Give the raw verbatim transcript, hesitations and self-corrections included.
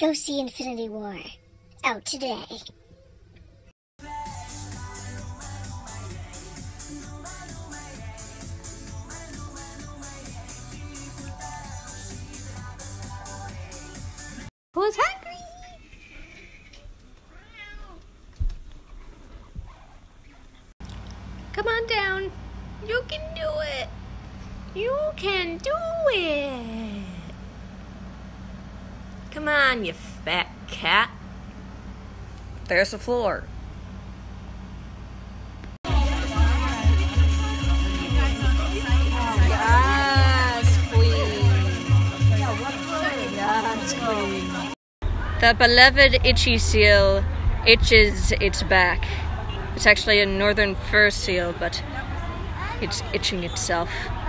Go see Infinity War. Out today. Who's hungry? Come on down. You can do it. You can do it. Come on, you fat cat. There's the floor. Yes, queen. Yes, queen. The beloved itchy seal itches its back. It's actually a northern fur seal, but it's itching itself.